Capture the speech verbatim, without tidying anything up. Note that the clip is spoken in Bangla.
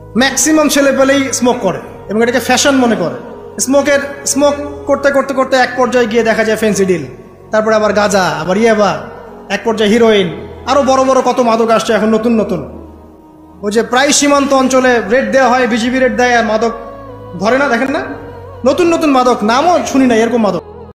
ম্যাক্সিমাম ছেলেপেলেই স্মোক করে এবং এটাকে ফ্যাশন মনে করে। স্মোকের স্মোক করতে করতে করতে এক পর্যায়ে গিয়ে দেখা যায় ফেন্সিডিল, তারপরে আবার গাঁজা, আবার ইয়াবা, এক পর্যায়ে হিরোইন, আরও বড় বড় কত মাদক আসছে এখন নতুন নতুন। ওই যে প্রায় সীমান্ত অঞ্চলে রেড দেওয়া হয়, বিজিবি রেড দেয় আর মাদক ধরে না, দেখেন না? নতুন নতুন মাদক, নামও শুনি না এরকম মাদক।